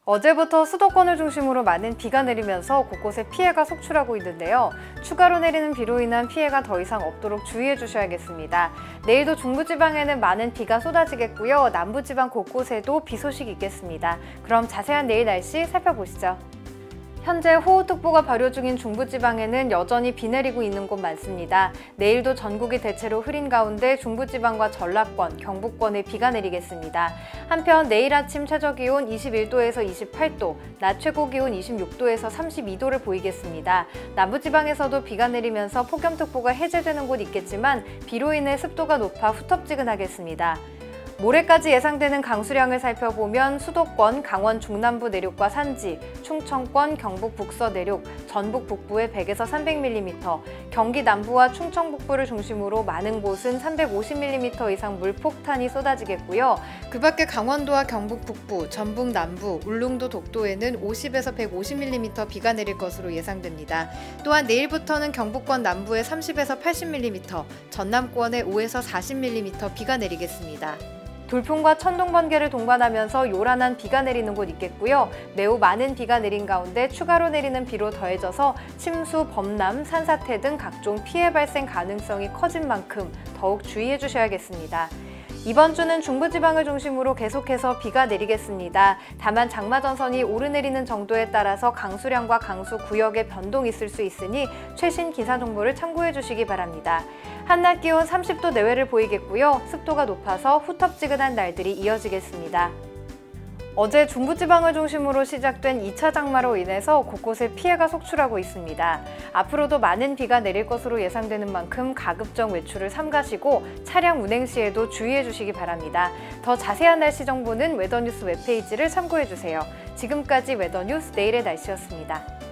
어제부터 수도권을 중심으로 많은 비가 내리면서 곳곳에 피해가 속출하고 있는데요. 추가로 내리는 비로 인한 피해가 더 이상 없도록 주의해 주셔야겠습니다. 내일도 중부지방에는 많은 비가 쏟아지겠고요. 남부지방 곳곳에도 비 소식이 있겠습니다. 그럼 자세한 내일 날씨 살펴보시죠. 현재 호우특보가 발효 중인 중부지방에는 여전히 비 내리고 있는 곳 많습니다. 내일도 전국이 대체로 흐린 가운데 중부지방과 전라권, 경북권에 비가 내리겠습니다. 한편 내일 아침 최저기온 21도에서 28도, 낮 최고기온 26도에서 32도를 보이겠습니다. 남부지방에서도 비가 내리면서 폭염특보가 해제되는 곳 있겠지만 비로 인해 습도가 높아 후텁지근하겠습니다. 모레까지 예상되는 강수량을 살펴보면 수도권, 강원 중남부 내륙과 산지, 충청권, 경북 북서 내륙, 전북 북부에 100에서 300mm, 경기 남부와 충청 북부를 중심으로 많은 곳은 350mm 이상 물폭탄이 쏟아지겠고요. 그 밖에 강원도와 경북 북부, 전북 남부, 울릉도 독도에는 50에서 150mm 비가 내릴 것으로 예상됩니다. 또한 내일부터는 경북권 남부에 30에서 80mm, 전남권에 5에서 40mm 비가 내리겠습니다. 돌풍과 천둥, 번개를 동반하면서 요란한 비가 내리는 곳 있겠고요. 매우 많은 비가 내린 가운데 추가로 내리는 비로 더해져서 침수, 범람, 산사태 등 각종 피해 발생 가능성이 커진 만큼 더욱 주의해 주셔야겠습니다. 이번 주는 중부지방을 중심으로 계속해서 비가 내리겠습니다. 다만 장마전선이 오르내리는 정도에 따라서 강수량과 강수 구역의 변동이 있을 수 있으니 최신 기사 정보를 참고해 주시기 바랍니다. 한낮 기온 30도 내외를 보이겠고요. 습도가 높아서 후텁지근한 날들이 이어지겠습니다. 어제 중부지방을 중심으로 시작된 2차 장마로 인해서 곳곳에 피해가 속출하고 있습니다. 앞으로도 많은 비가 내릴 것으로 예상되는 만큼 가급적 외출을 삼가시고 차량 운행 시에도 주의해 주시기 바랍니다. 더 자세한 날씨 정보는 웨더뉴스 웹페이지를 참고해 주세요. 지금까지 웨더뉴스 내일의 날씨였습니다.